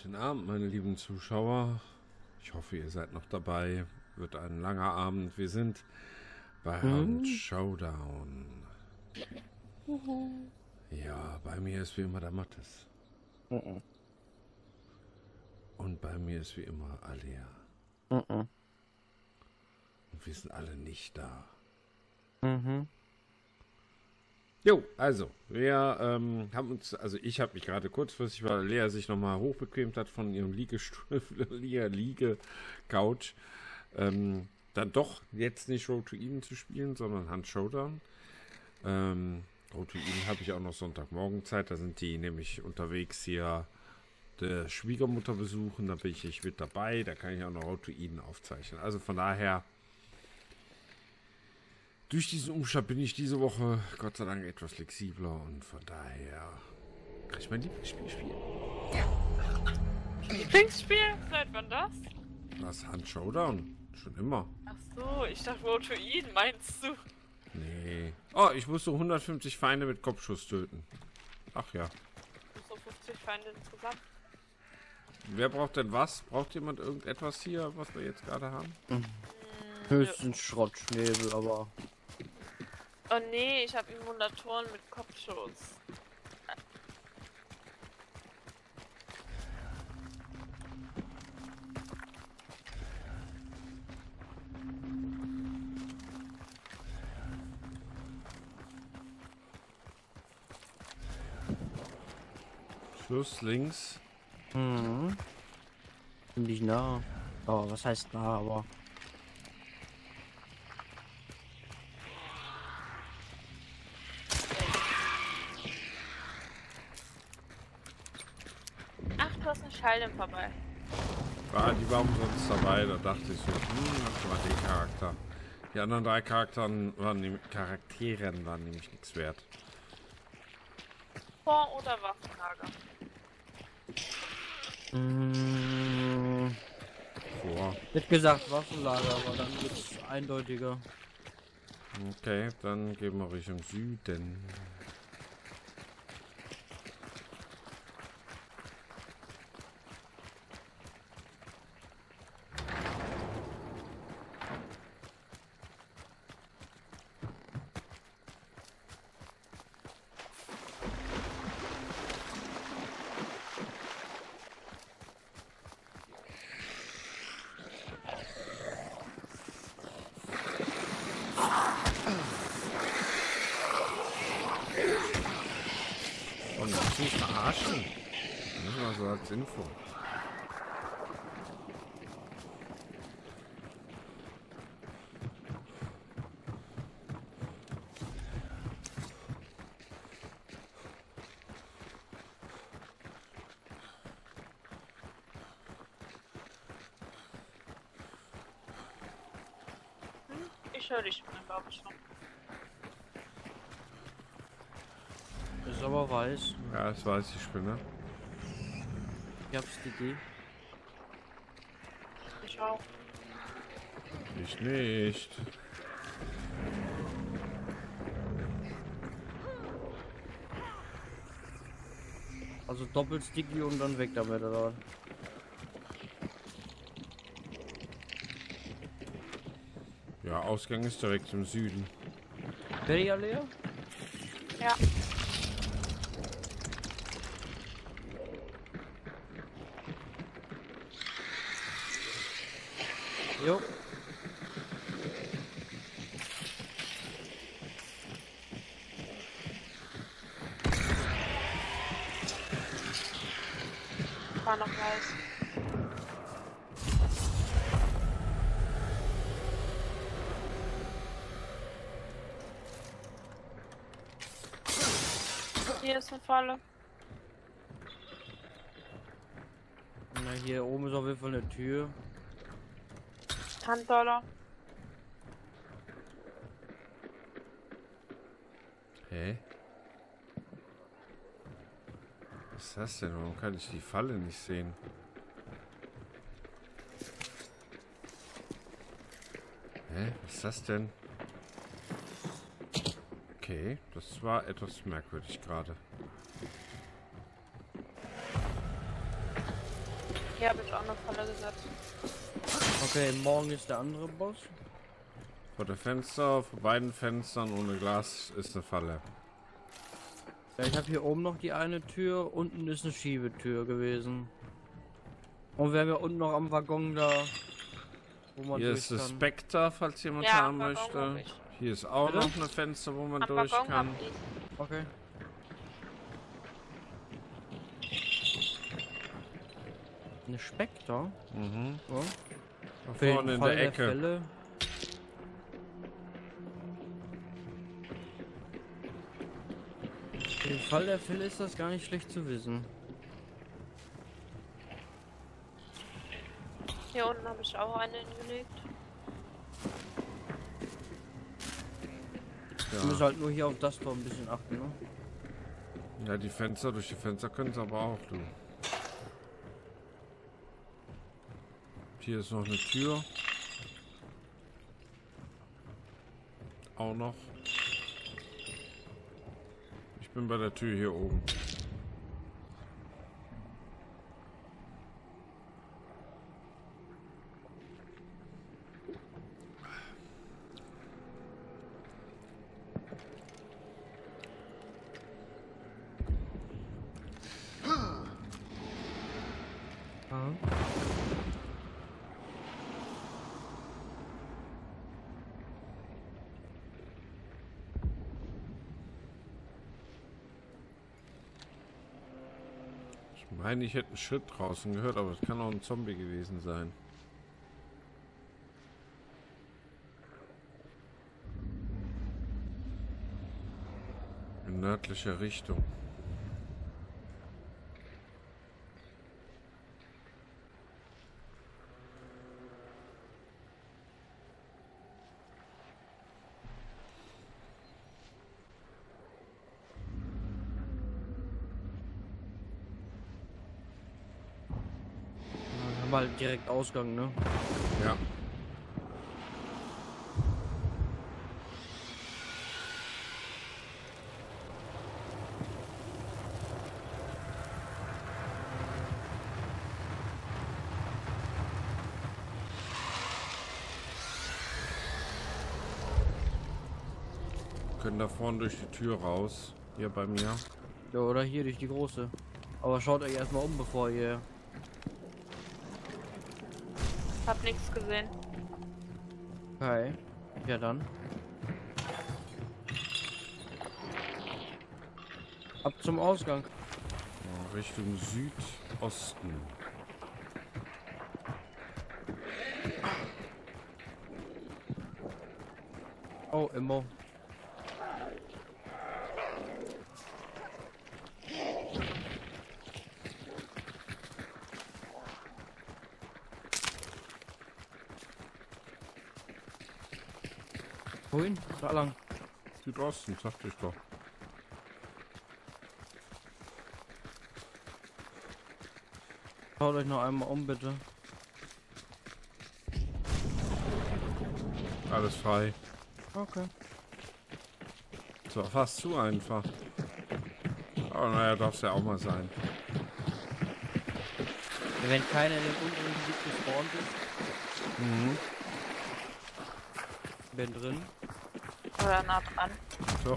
Guten Abend, meine lieben Zuschauer. Ich hoffe, ihr seid noch dabei. Wird ein langer Abend. Wir sind bei Hunt Showdown. Ja, bei mir ist wie immer der Mattes. Und bei mir ist wie immer Alia. Und wir sind alle nicht da. Jo, also, wir haben uns, also ich habe mich gerade kurzfristig, weil Lea sich nochmal hochbequemt hat von ihrem Liege-Couch, dann doch jetzt nicht Road to Eden zu spielen, sondern Hunt Showdown. Road to Eden habe ich auch noch Sonntagmorgen Zeit, da sind die nämlich unterwegs hier der Schwiegermutter besuchen, da bin ich mit dabei, da kann ich auch noch Road to Eden aufzeichnen. Also von daher, durch diesen Umstand bin ich diese Woche Gott sei Dank etwas flexibler und von daher kann ich mein Lieblingsspiel spielen. Lieblingsspiel? Seit wann das? Was, Hunt Showdown? Schon immer. Ach so, ich dachte Road to Eden, meinst du? Nee. Oh, ich musste 150 Feinde mit Kopfschuss töten. Ach ja. So 50 Feinde insgesamt. Wer braucht denn was? Braucht jemand irgendetwas hier, was wir jetzt gerade haben? Höchstens Schrottschnäbel, aber... Oh nee, ich habe Emulatoren mit Kopfschuss. Schluss links. Ziemlich nah. Oh, was heißt nah, aber... Ach, du hast einen Schalldämpfer dabei. Die war umsonst dabei, da dachte ich so, das war den Charakter. Die anderen drei Charakteren waren nämlich nichts wert. Vor- oder Waffenlager? Vor. Ich hätte gesagt Waffenlager, aber dann wird es eindeutiger. Okay, dann gehen wir Richtung Süden. Und das nicht verarschen. Nur mal so als Info. Ich höre dich, glaube ich schon. Ist aber weiß. Ja, das weiß ich, Spinne. Ich hab's die Idee. Ich auch. Ich nicht. Also doppelt sticky und dann weg damit, oder? Ja, Ausgang ist direkt im Süden. Wäre ja leer? Ja. Jo. War noch weiß. Hier ist eine Falle. Na, hier oben ist auf jeden Fall eine Tür. $10. Hä? Was ist das denn? Warum kann ich die Falle nicht sehen? Hä? Was ist das denn? Okay, das war etwas merkwürdig gerade. Hier habe ich auch eine Falle gesetzt. Okay, morgen ist der andere Boss. Vor der Fenster, vor beiden Fenstern ohne Glas ist eine Falle. Ja, ich habe hier oben noch die eine Tür, unten ist eine Schiebetür gewesen. Und wir haben ja unten noch am Waggon da, wo man Hier durch ist das kann. Spectre, falls jemand Ja, haben am Waggon hab möchte. ich. Hier ist auch Bitte? noch ein Fenster, wo man Am durch Waggon kann. hab ich. Okay. Eine Spectre? Mhm. Ja. Da Für den vorne in Fall der der Ecke. Fälle. Für den Fall der Fälle ist das gar nicht schlecht zu wissen. Hier unten habe ich auch eine hingelegt. Wir müssen halt nur hier auf das Tor ein bisschen achten, ne? Ja, die Fenster, durch die Fenster können sie aber auch, du. Hier ist noch eine Tür. Auch noch. Ich bin bei der Tür hier oben. Aha. Ich meine, ich hätte einen Schritt draußen gehört, aber es kann auch ein Zombie gewesen sein. In nördlicher Richtung. Dann haben wir halt direkt Ausgang, ne? Ja. Wir können da vorne durch die Tür raus. Hier bei mir. Ja, oder hier durch die große. Aber schaut euch erstmal um, bevor ihr... Hab nichts gesehen. Okay. Ja dann. Ab zum Ausgang. Richtung Südosten. Oh, Immo. Wohin? Da lang. Südosten, sagte ich doch. Schaut euch noch einmal um, bitte. Alles frei. Okay. Das war fast zu einfach. Aber naja, darf es ja auch mal sein. Wenn keiner in dem unteren Gebiet gespawnt ist, Mhm. bin drin. Oder nah dran. So.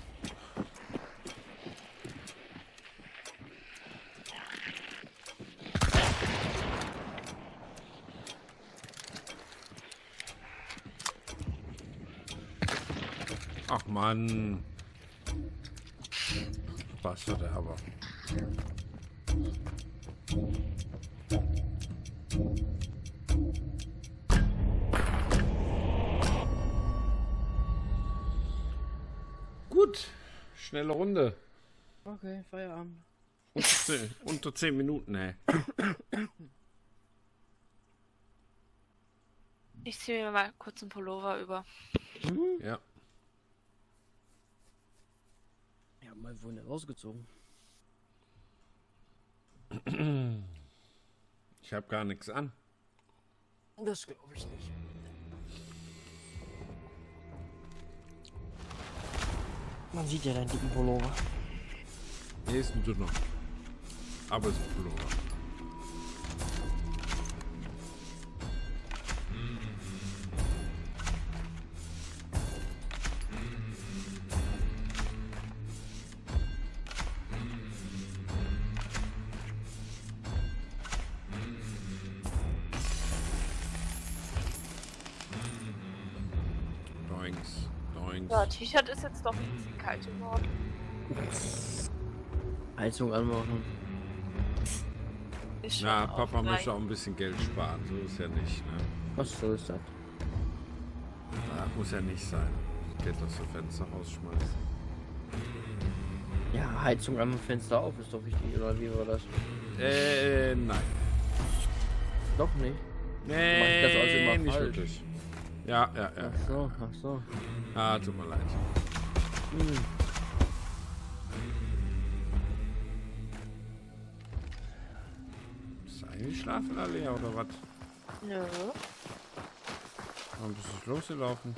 Ach Mann. Was hat er aber? Gut. Schnelle Runde. Okay, Feierabend. Unter 10 Minuten, ey. Ich ziehe mir mal kurz einen Pullover über. Ja. Ja, mal wohl nicht rausgezogen. Ich habe gar nichts an. Das glaube ich nicht. Man sieht ja deinen dicken Pullover. Hier ist ein dünner. Aber es ist ein Pullover. Und Ja, T-Shirt ist jetzt doch ein bisschen kalt geworden. Heizung anmachen. Ist schon na, auch Papa gleich. möchte auch ein bisschen Geld sparen. So ist ja nicht, ne? Was so ist das? Muss ja nicht sein. Geld aus dem Fenster rausschmeißen. Ja, Heizung am Fenster auf ist doch wichtig, oder wie war das? Nein. Doch nicht. Nee, Mach ich das also immer nicht falsch? wirklich. Ja. Ach so, ach so. Ah, tut mir leid. Hm. Ist eigentlich schlafen alle ja, oder was? Nö. Warum bist du losgelaufen?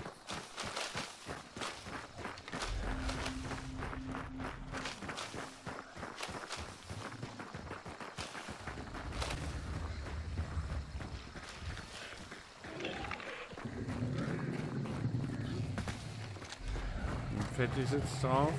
Fetti sitzt drauf.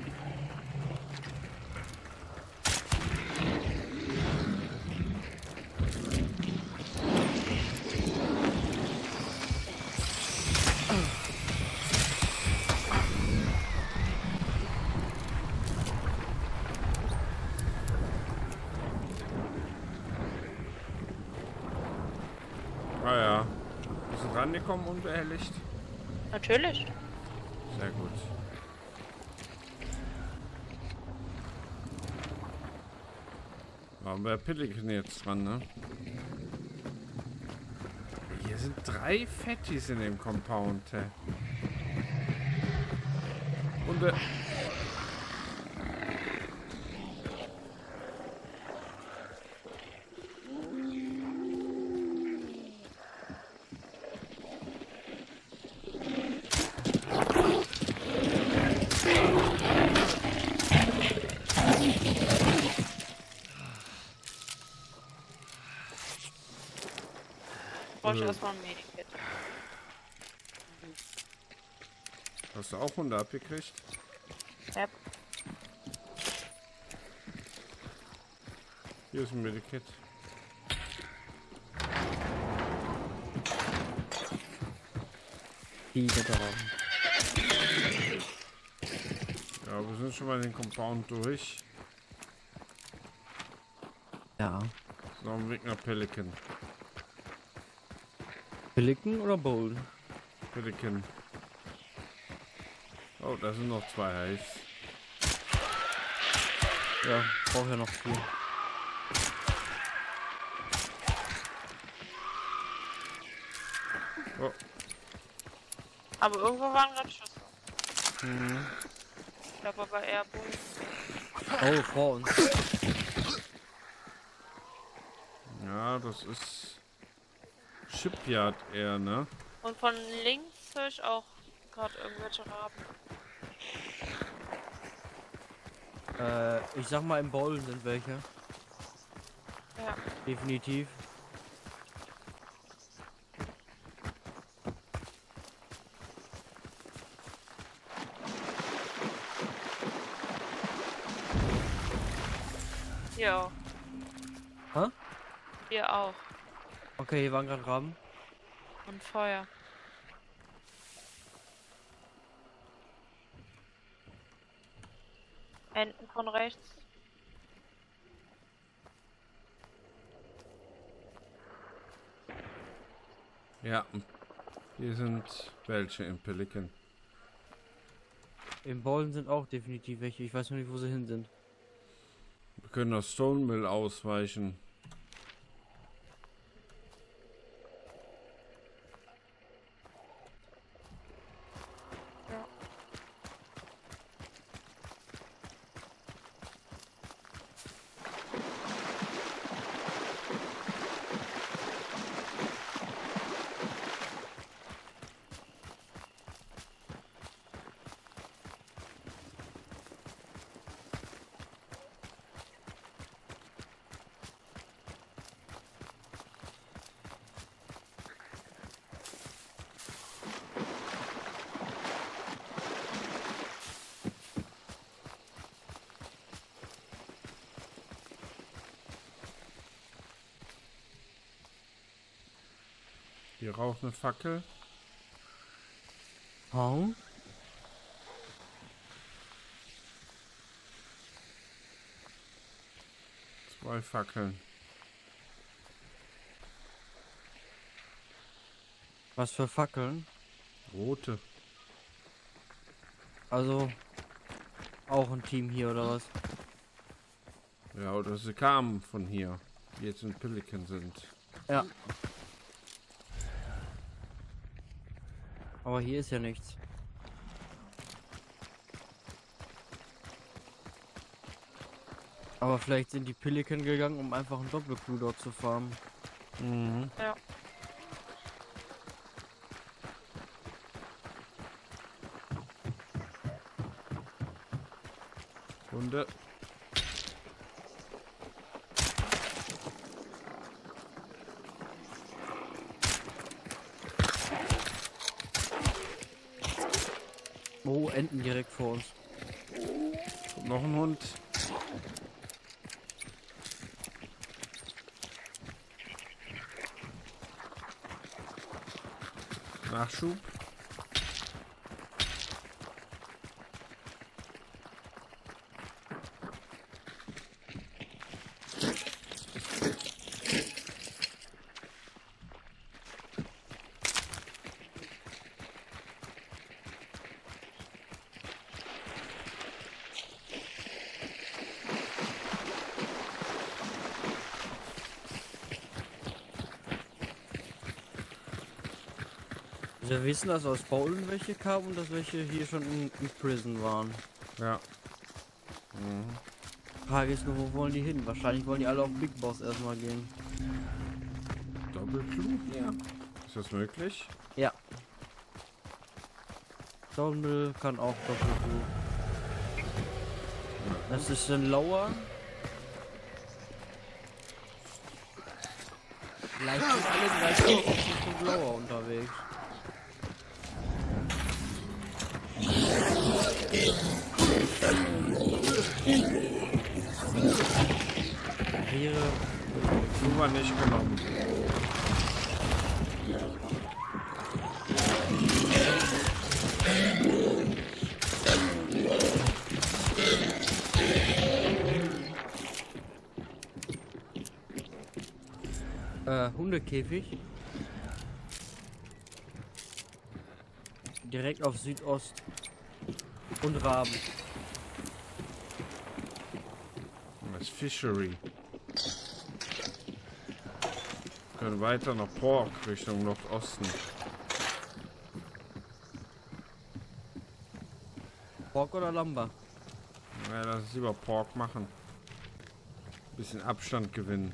Ah ja. Bist du rangekommen unbehelligt? Natürlich. Sehr gut. Warum wäre Pelikan jetzt dran, ne? Hier sind 3 Fettis in dem Compound, hä? Und Brauche ich erstmal ein Medikit. hast du auch Hunde abgekriegt? Ja. Hier ist ein Medikit. Die da drauf. Ja, wir sind schon mal den Compound durch. Ja. Noch ein Weg nach Pelikan. Pelikan oder Bowl? Pelikan. Oh, da sind noch 2 Hives. Ja, braucht ja noch viel. Oh. Aber irgendwo waren gerade Schüsse. Mhm. Ich glaube aber eher Bullen. Oh, vor uns. Ja, das ist Shipyard eher, ne? Und von links höre ich auch gerade irgendwelche Raben. Ich sag mal, im Bowl sind welche. Ja. Definitiv. Hier auch. Hä? Hier auch. Okay, hier waren gerade Raben. Und Feuer. Hinten von rechts. Ja. Hier sind welche im Pelikan. Im Bowl sind auch definitiv welche. Ich weiß noch nicht, wo sie hin sind. Wir können aus Stone Mill ausweichen. Ja. Hier raucht eine Fackel. Oh? 2 Fackeln. Was für Fackeln? Rote. Also auch ein Team hier oder was? Ja, oder sie kamen von hier, die jetzt in Pelican sind. Ja. Aber hier ist ja nichts. Aber vielleicht sind die Pelican gegangen, um einfach einen Doppelcrew dort zu farmen. Mhm. Ja. Hunde. Oh, Enten direkt vor uns. Kommt noch ein Hund. Nachschub. Wir wissen, dass aus Polen welche kamen und dass welche hier schon in Prison waren. Ja. Mhm. Frage ist nur, wo wollen die hin? Wahrscheinlich wollen die alle auf Big Boss erstmal gehen. Doppelclub hier. Ist das möglich? Ja. Doppel kann auch Doppelclub. Das ist ein Lower. Vielleicht sind alle gleich auf Lower unterwegs. Hier Nummer nicht genommen. Hundekäfig. Direkt auf Südost. Und Raben. Das ist Fishery. Können weiter nach Pork Richtung Nordosten. Pork oder Lamba? Ja, lass uns lieber Pork machen. Bisschen Abstand gewinnen.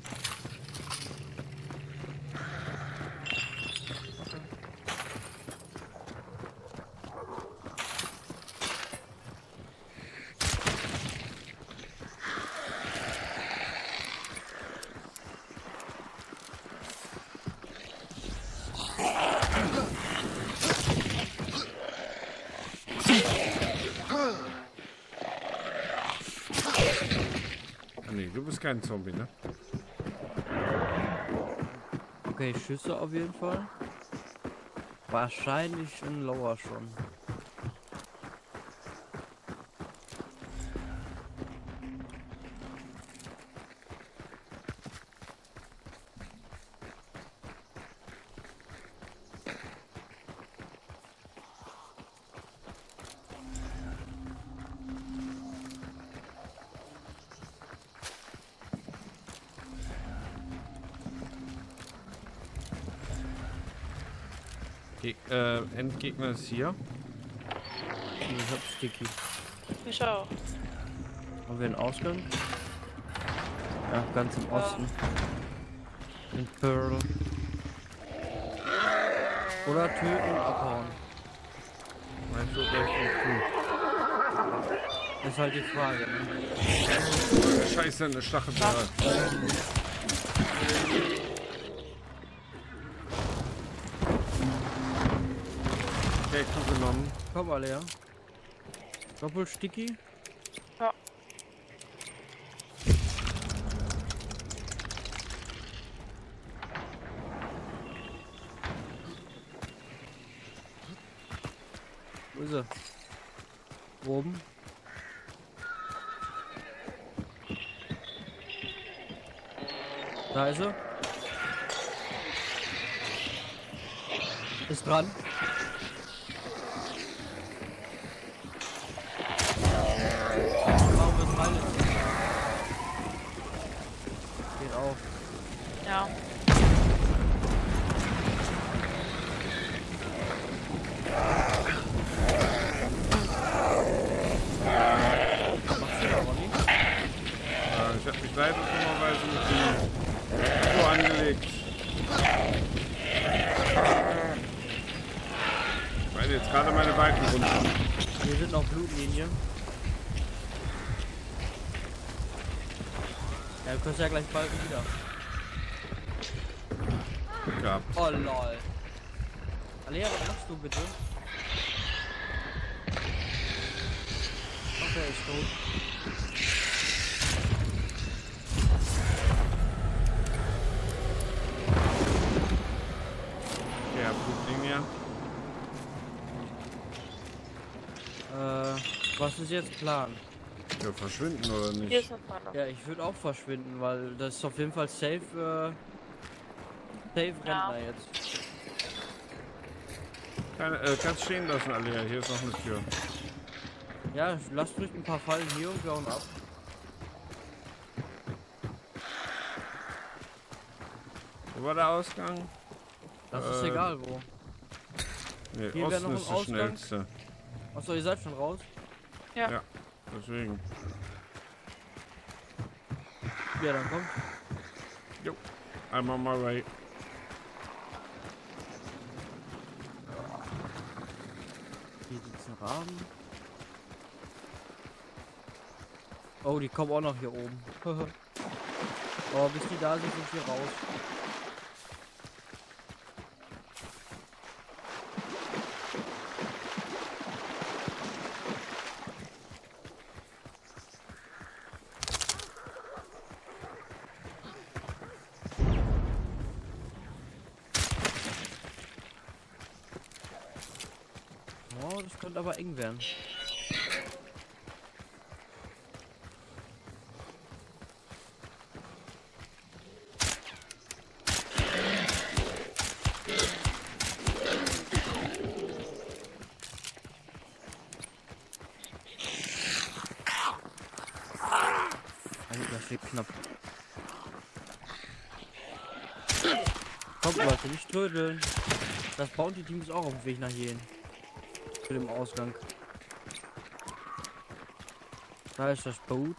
Ah, nee, du bist kein Zombie, ne? Okay, Schüsse auf jeden Fall. Wahrscheinlich ein Lower schon. Endgegner ist hier. Ich hab Sticky. Ich auch. Haben wir einen Ausgang? Ja, ganz im Osten. In Pearl. Oder töten und abhauen. Meinst du gleich im Das ist halt die Frage, ne? Crew? Scheiße, eine Stachelbeere. Okay, Crew genommen. Komm alle, ja. Doppelsticky. Ja. Wo ist er? Oben. Da ist er. Ist dran. Warum ist alles? Geht auf. Ja. Machst du da, Ronny? Ich habe mich leider dummerweise mit dem so angelegt. Ich meine jetzt gerade meine Balken runter. Wir sind auf Blutlinie. Ja, du kannst ja gleich bald wieder. Gehabt. Oh lol. Alea, was machst du bitte? Ach, der ist tot. Ja, Blutlinie. Was ist jetzt Plan? Ja, verschwinden oder Hier nicht? ist ein Pfanne. Ja, ich würde auch verschwinden, weil das ist auf jeden Fall safe, safe Ja. Rentner jetzt. Kannst stehen lassen, Alia. Hier ist noch eine Tür. Ja, lasst ruhig ein paar Fallen hier und wir hauen ab. Wo war der Ausgang? Das ist egal wo. Nee, Hier wäre Osten noch ist ein der Ausgang. schnellste. Achso, ihr seid schon raus? Ja. Ja, deswegen. Ja, dann kommt. Jo, I'm on my way. Hier sitzen Raben. Oh, die kommen auch noch hier oben. Oh, bis die da sind, sind wir raus. Oh, das könnte aber eng werden. Alter, das wird knapp. Kommt Leute, nicht töten. Das Bounty-Team ist auch auf dem Weg nach hier hin. Zu dem Ausgang. Da ist das Boot.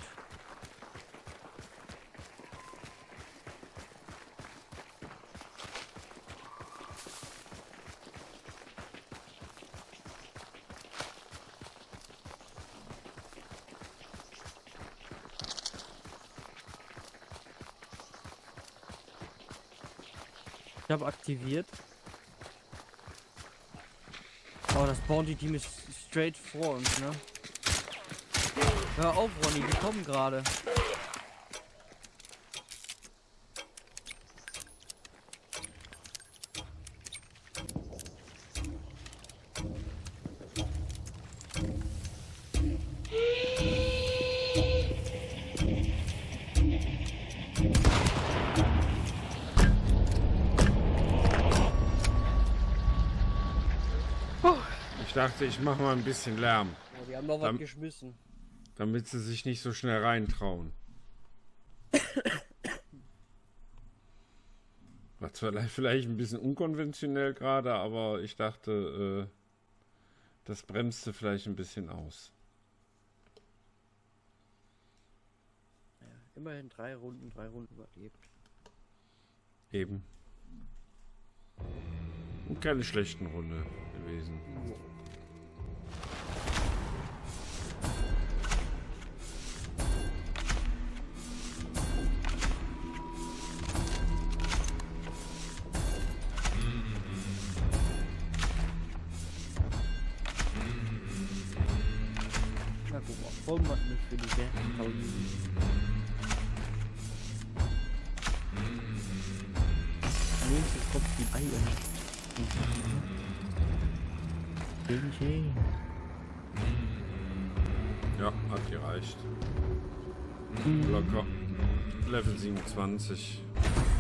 Ich habe aktiviert. Oh, das Bounty-Team ist straight vor uns, ne? Hör auf, Ronny, die kommen gerade. Ich dachte, ich mache mal ein bisschen Lärm, Ja, die haben noch was geschmissen. damit sie sich nicht so schnell reintrauen. War zwar vielleicht ein bisschen unkonventionell gerade, aber ich dachte, das bremste vielleicht ein bisschen aus. Ja, immerhin 3 Runden überlebt. Eben. Und keine schlechten Runde gewesen. Na guck mal, voll macht nicht für die Gärten. Nächstes kommt die Eier. Ja, hat gereicht. Locker. Level 27.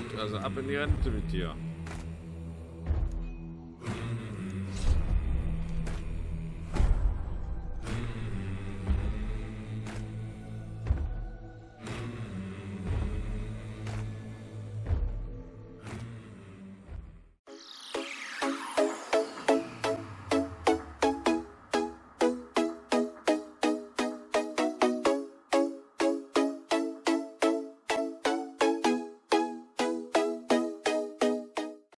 Also ab in die Rente mit dir.